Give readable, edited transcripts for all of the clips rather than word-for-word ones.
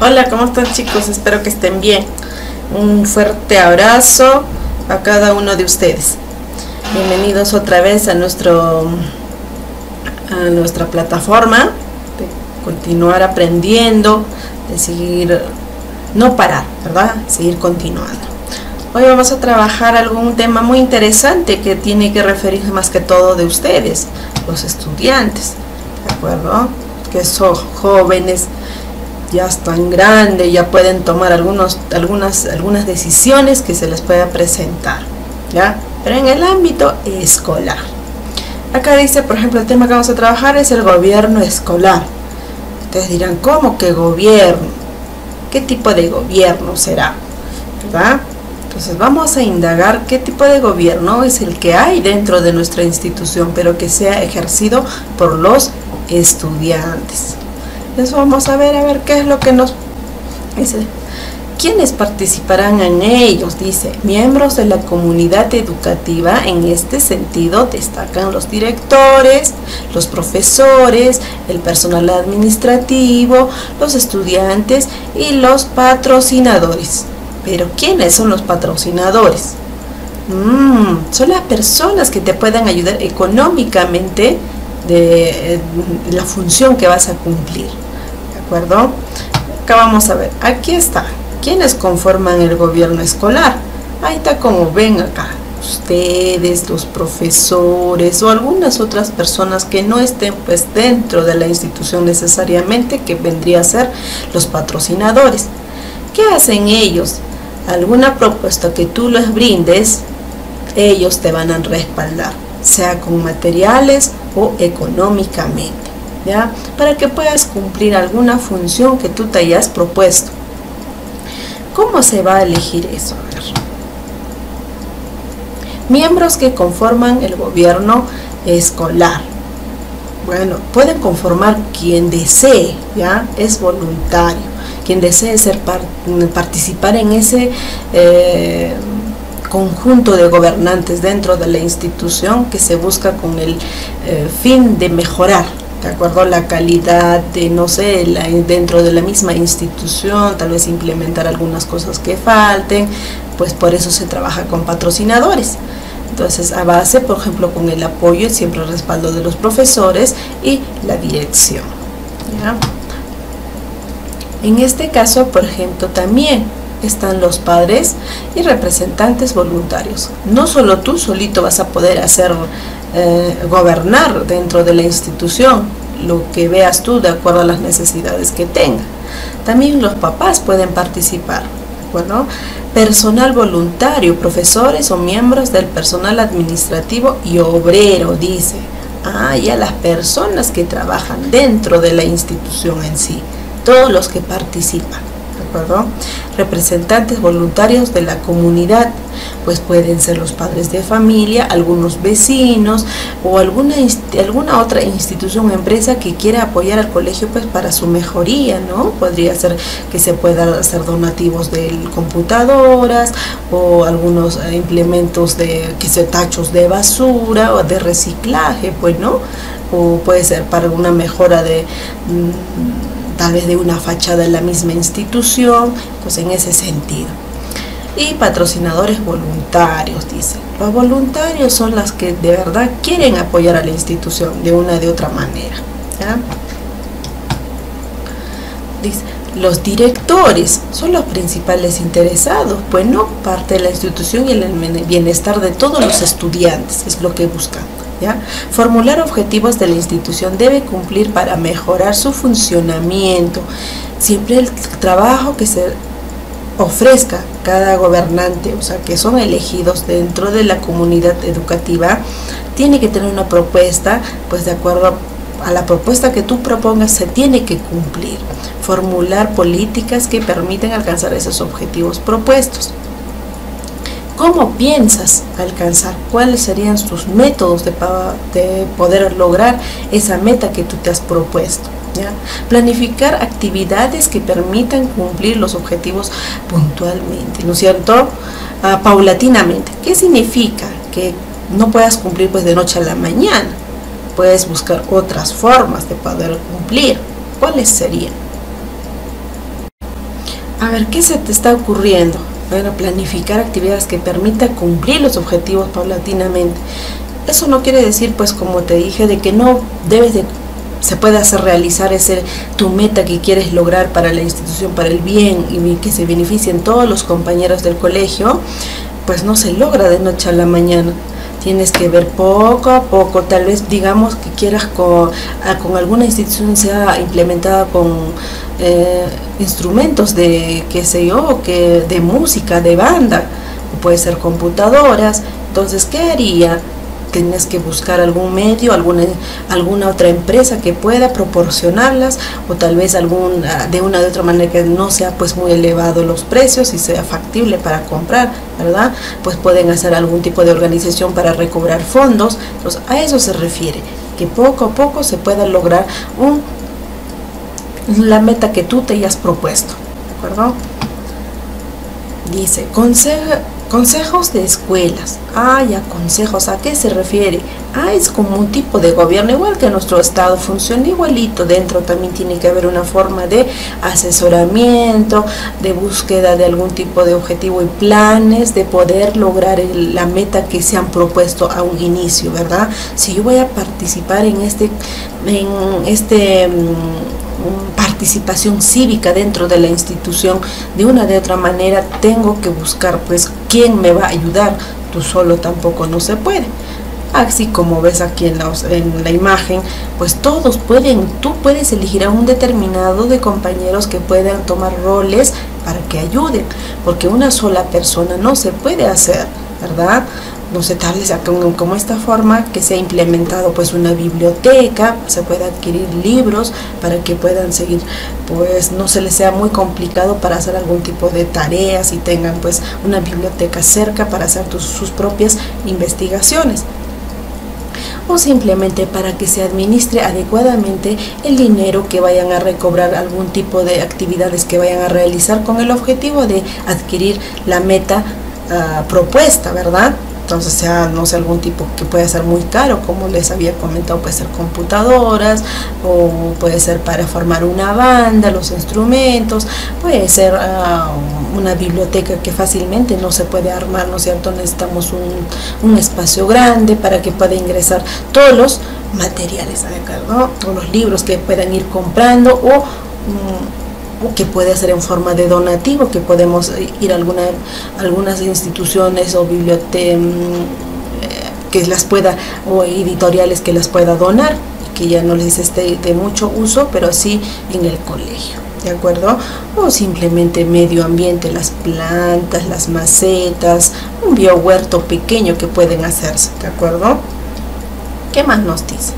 Hola, ¿cómo están, chicos? Espero que estén bien. Un fuerte abrazo a cada uno de ustedes. Bienvenidos otra vez a nuestra plataforma de continuar aprendiendo, de seguir, no parar, ¿verdad? Seguir continuando. Hoy vamos a trabajar algún tema muy interesante que tiene que referirse más que todo de ustedes, los estudiantes, ¿de acuerdo? Que son jóvenes, ya están grandes, ya pueden tomar algunas decisiones que se les pueda presentar, ¿ya? Pero en el ámbito escolar. Acá dice, por ejemplo, el tema que vamos a trabajar es el gobierno escolar. Ustedes dirán, ¿cómo que gobierno? ¿Qué tipo de gobierno será? ¿Verdad? Entonces vamos a indagar qué tipo de gobierno es el que hay dentro de nuestra institución, pero que sea ejercido por los estudiantes. Eso vamos a ver qué es lo que nos dice. ¿Quiénes participarán en ellos? Dice, miembros de la comunidad educativa. En este sentido destacan los directores, los profesores, el personal administrativo, los estudiantes y los patrocinadores. Pero ¿quiénes son los patrocinadores? Son las personas que te puedan ayudar económicamente de la función que vas a cumplir, ¿de acuerdo? Acá vamos a ver, aquí está, ¿quiénes conforman el gobierno escolar? Ahí está, como ven acá, ustedes, los profesores o algunas otras personas que no estén pues dentro de la institución necesariamente, que vendría a ser los patrocinadores. ¿Qué hacen ellos? Alguna propuesta que tú les brindes, ellos te van a respaldar, sea con materiales o económicamente, ¿ya? Para que puedas cumplir alguna función que tú te hayas propuesto. ¿Cómo se va a elegir eso? A ver. Miembros que conforman el gobierno escolar. Bueno, pueden conformar quien desee, ¿ya? Es voluntario. Quien desee participar en ese conjunto de gobernantes dentro de la institución que se busca con el fin de mejorar, ¿de acuerdo? La calidad de, no sé, dentro de la misma institución, tal vez implementar algunas cosas que falten, pues por eso se trabaja con patrocinadores. Entonces, a base, por ejemplo, con el apoyo y siempre el respaldo de los profesores y la dirección, ¿ya? En este caso, por ejemplo, también están los padres y representantes voluntarios. No solo tú solito vas a poder hacer gobernar dentro de la institución lo que veas tú de acuerdo a las necesidades que tenga. También los papás pueden participar. Bueno, personal voluntario, profesores o miembros del personal administrativo y obrero, dice. Ya las personas que trabajan dentro de la institución en sí, todos los que participan, ¿de acuerdo? Representantes voluntarios de la comunidad, pues pueden ser los padres de familia, algunos vecinos o alguna otra institución o empresa que quiera apoyar al colegio pues para su mejoría, ¿no? Podría ser que se puedan hacer donativos de computadoras o algunos implementos tachos de basura o de reciclaje, pues, ¿no? O puede ser para una mejora de tal vez de una fachada en la misma institución, pues en ese sentido. Y patrocinadores voluntarios, dice. Los voluntarios son las que de verdad quieren apoyar a la institución de una de otra manera, ¿ya? Dice, los directores son los principales interesados, pues no parte de la institución y el bienestar de todos los estudiantes, es lo que buscan. ¿Ya? Formular objetivos de la institución debe cumplir para mejorar su funcionamiento. Siempre el trabajo que se ofrezca cada gobernante, o sea, que son elegidos dentro de la comunidad educativa, tiene que tener una propuesta, pues de acuerdo a la propuesta que tú propongas se tiene que cumplir. Formular políticas que permiten alcanzar esos objetivos propuestos. ¿Cómo piensas alcanzar? ¿Cuáles serían tus métodos de poder lograr esa meta que tú te has propuesto? ¿Ya? Planificar actividades que permitan cumplir los objetivos puntualmente, ¿no es cierto? Paulatinamente. ¿Qué significa? Que no puedas cumplir pues de noche a la mañana. Puedes buscar otras formas de poder cumplir. ¿Cuáles serían? A ver, ¿qué se te está ocurriendo? Bueno, planificar actividades que permitan cumplir los objetivos paulatinamente. Eso no quiere decir, pues, como te dije, de que no debes de, se puede hacer realizar tu meta que quieres lograr para la institución, para el bien y que se beneficien todos los compañeros del colegio, pues no se logra de noche a la mañana. Tienes que ver poco a poco, tal vez digamos que quieras con alguna institución sea implementada con instrumentos de, qué sé yo, de música, de banda, o puede ser computadoras. Entonces, ¿qué haría? Tienes que buscar algún medio, alguna otra empresa que pueda proporcionarlas, o tal vez de una de otra manera que no sea pues muy elevado los precios y sea factible para comprar, ¿verdad? Pues pueden hacer algún tipo de organización para recobrar fondos. Entonces, a eso se refiere, que poco a poco se pueda lograr la meta que tú te hayas propuesto, ¿de acuerdo? Dice, consejos de escuelas. Ya, consejos, ¿a qué se refiere? Es como un tipo de gobierno, igual que nuestro estado funciona igualito. Dentro también tiene que haber una forma de asesoramiento, de búsqueda de algún tipo de objetivo y planes de poder lograr la meta que se han propuesto a un inicio, ¿verdad? Si yo voy a participar en participación cívica dentro de la institución, de una de otra manera tengo que buscar pues quién me va a ayudar. Tú solo tampoco no se puede. Así como ves aquí en la imagen, pues todos tú puedes elegir a un determinado de compañeros que puedan tomar roles para que ayuden, porque una sola persona no se puede hacer, ¿verdad? No se tal vez como esta forma que se ha implementado pues una biblioteca, se puede adquirir libros para que puedan seguir, pues no se les sea muy complicado para hacer algún tipo de tareas y tengan pues una biblioteca cerca para hacer sus propias investigaciones, o simplemente para que se administre adecuadamente el dinero que vayan a recobrar, algún tipo de actividades que vayan a realizar con el objetivo de adquirir la meta propuesta, ¿verdad? Entonces, sea, no sé, algún tipo que puede ser muy caro, como les había comentado, puede ser computadoras, o puede ser para formar una banda, los instrumentos, puede ser una biblioteca que fácilmente no se puede armar, ¿no es cierto? Necesitamos un espacio grande para que pueda ingresar todos los materiales, ¿no? Todos los libros que puedan ir comprando, o que puede ser en forma de donativo, que podemos ir a algunas instituciones o bibliotecas que las pueda, o editoriales que las pueda donar, que ya no les esté de mucho uso, pero sí en el colegio, ¿de acuerdo? O simplemente medio ambiente, las plantas, las macetas, un biohuerto pequeño que pueden hacerse, ¿de acuerdo? ¿Qué más nos dice?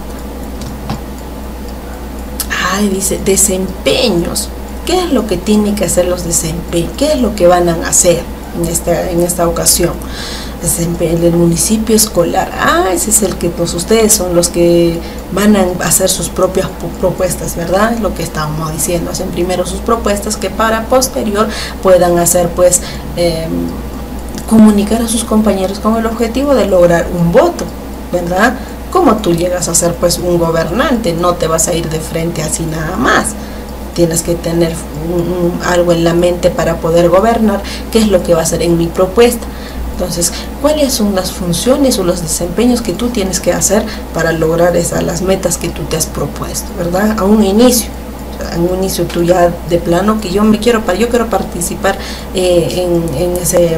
Dice desempeños. ¿Qué es lo que tienen que hacer los desempeños? ¿Qué es lo que van a hacer en esta ocasión? Desempeño del municipio escolar. Ese es el que pues ustedes son los que van a hacer sus propias propuestas, ¿verdad? Es lo que estábamos diciendo. Hacen primero sus propuestas que para posterior puedan hacer pues comunicar a sus compañeros con el objetivo de lograr un voto, ¿verdad? Como tú llegas a ser pues un gobernante, no te vas a ir de frente así nada más. Tienes que tener algo en la mente para poder gobernar. ¿Qué es lo que va a hacer en mi propuesta? Entonces, ¿cuáles son las funciones o los desempeños que tú tienes que hacer para lograr las metas que tú te has propuesto, ¿verdad? A un inicio. En un inicio tú ya de plano que yo quiero participar en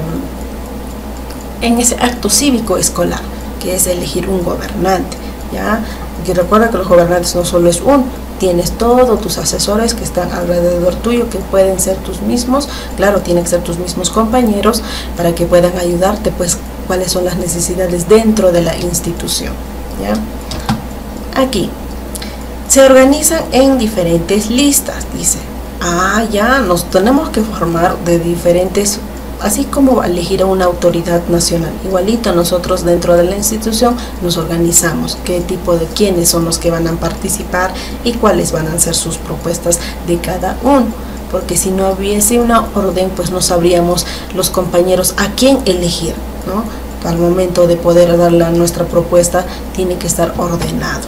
ese acto cívico escolar, que es elegir un gobernante, ¿ya? Y recuerda que los gobernantes no solo es uno, tienes todos tus asesores que están alrededor tuyo, que pueden ser tus mismos, claro, tienen que ser tus mismos compañeros, para que puedan ayudarte, pues, cuáles son las necesidades dentro de la institución, ¿ya? Aquí, se organizan en diferentes listas, dice. Ya, nos tenemos que formar de diferentes, así como elegir a una autoridad nacional. Igualito nosotros dentro de la institución nos organizamos, quiénes son los que van a participar y cuáles van a ser sus propuestas de cada uno. Porque si no hubiese una orden, pues no sabríamos los compañeros a quién elegir, ¿no? Al momento de poder dar nuestra propuesta, tiene que estar ordenado.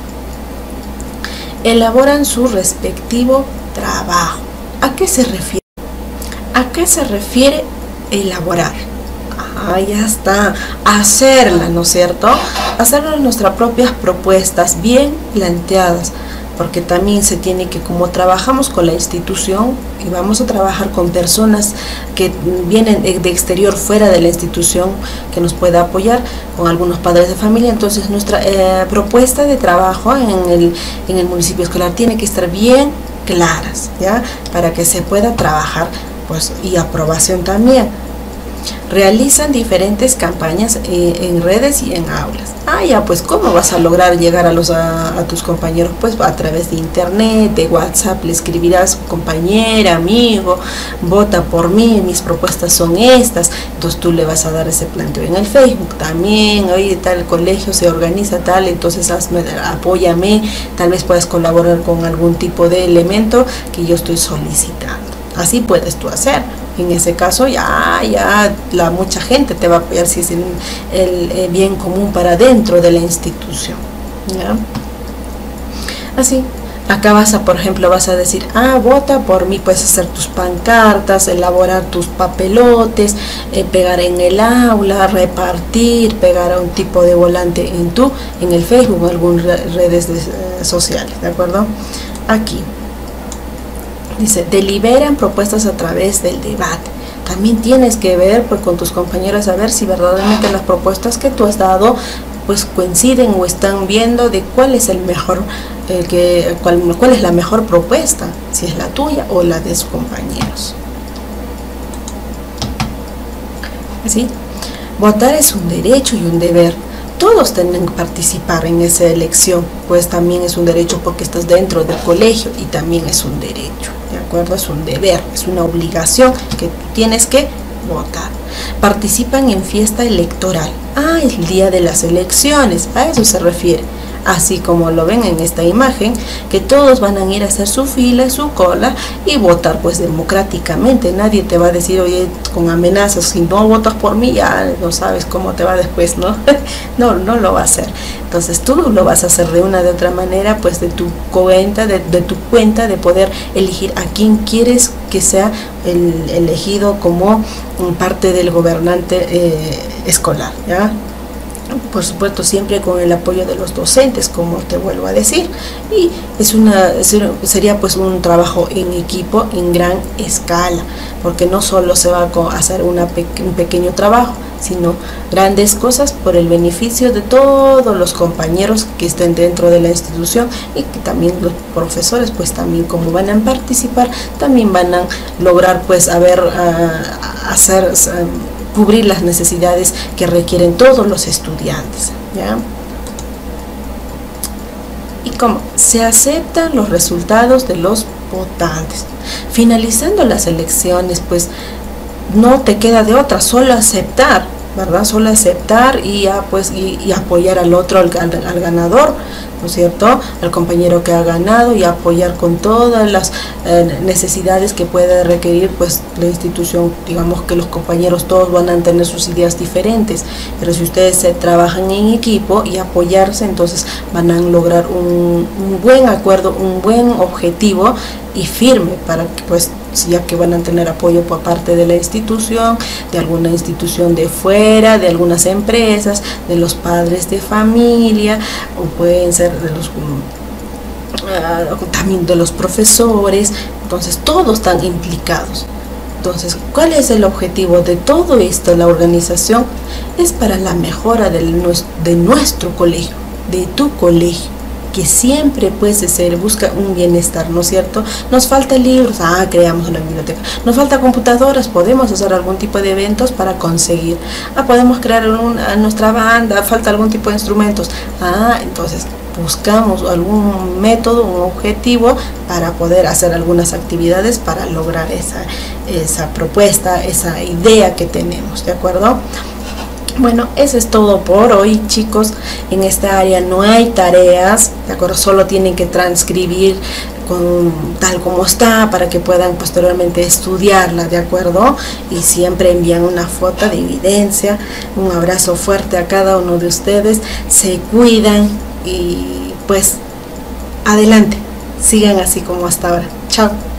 Elaboran su respectivo trabajo. ¿A qué se refiere? ¿A qué se refiere elaborar? Ya está, hacerla, ¿no es cierto? Hacer nuestras propias propuestas bien planteadas, porque también se tiene que, como trabajamos con la institución y vamos a trabajar con personas que vienen de exterior, fuera de la institución, que nos pueda apoyar, con algunos padres de familia, entonces nuestra propuesta de trabajo en el municipio escolar tiene que estar bien claras, ¿ya? Para que se pueda trabajar, pues, y aprobación también. Realizan diferentes campañas en redes y en aulas. Ya, pues, ¿cómo vas a lograr llegar a tus compañeros? Pues a través de internet, de WhatsApp, le escribirás: compañera, amigo, vota por mí, mis propuestas son estas. Entonces tú le vas a dar ese planteo en el Facebook también. Oye, tal colegio se organiza tal, entonces apóyame, tal vez puedas colaborar con algún tipo de elemento que yo estoy solicitando. Así puedes tú hacer. En ese caso ya mucha gente te va a apoyar si es el bien común para dentro de la institución, ¿ya? Así, acá por ejemplo, vas a decir: vota por mí. Puedes hacer tus pancartas, elaborar tus papelotes, pegar en el aula, repartir, pegar a un tipo de volante en el Facebook o en algunas redes sociales, ¿de acuerdo? Aquí dice: deliberan propuestas a través del debate. También tienes que ver, pues, con tus compañeros, a ver si verdaderamente las propuestas que tú has dado pues coinciden o están viendo de cuál es el mejor, cuál es la mejor propuesta, si es la tuya o la de sus compañeros. Así, votar es un derecho y un deber. Todos tienen que participar en esa elección, pues también es un derecho porque estás dentro del colegio, y también es un derecho, ¿de acuerdo? Es un deber, es una obligación que tú tienes que votar. Participan en fiesta electoral. El día de las elecciones, a eso se refiere. Así como lo ven en esta imagen, que todos van a ir a hacer su fila, su cola y votar, pues, democráticamente. Nadie te va a decir: oye, con amenazas, si no votas por mí, ya no sabes cómo te va después, ¿no? No lo va a hacer. Entonces tú lo vas a hacer de una de otra manera, pues de tu cuenta, de poder elegir a quién quieres que sea elegido como parte del gobernante escolar, ¿ya? Por supuesto, siempre con el apoyo de los docentes, como te vuelvo a decir, y sería pues un trabajo en equipo en gran escala, porque no solo se va a hacer un pequeño trabajo, sino grandes cosas por el beneficio de todos los compañeros que estén dentro de la institución, y que también los profesores, pues también como van a participar, también van a lograr pues cubrir las necesidades que requieren todos los estudiantes, ¿ya? Y como se aceptan los resultados de los votantes. Finalizando las elecciones, pues no te queda de otra, solo aceptar, ¿verdad? Solo aceptar y apoyar al otro, al ganador, ¿no es cierto? Al compañero que ha ganado, y apoyar con todas las necesidades que pueda requerir pues la institución. Digamos que los compañeros todos van a tener sus ideas diferentes, pero si ustedes se trabajan en equipo y apoyarse, entonces van a lograr un buen acuerdo, un buen objetivo y firme, para que pues, ya que van a tener apoyo por parte de la institución, de alguna institución de fuera, de algunas empresas, de los padres de familia, o pueden ser de también de los profesores. Entonces todos están implicados. Entonces, ¿cuál es el objetivo de todo esto? La organización es para la mejora de nuestro colegio, de tu colegio, que siempre pues busca un bienestar, ¿no es cierto? Nos falta libros, creamos una biblioteca. Nos falta computadoras, podemos hacer algún tipo de eventos para conseguir. Podemos crear nuestra banda, falta algún tipo de instrumentos. Entonces buscamos algún método, un objetivo para poder hacer algunas actividades para lograr esa propuesta, esa idea que tenemos, ¿de acuerdo? Bueno, eso es todo por hoy, chicos. En esta área no hay tareas, ¿de acuerdo? Solo tienen que transcribir tal como está, para que puedan posteriormente estudiarla, ¿de acuerdo? Y siempre envían una foto de evidencia. Un abrazo fuerte a cada uno de ustedes. Se cuidan y pues adelante, sigan así como hasta ahora. Chao.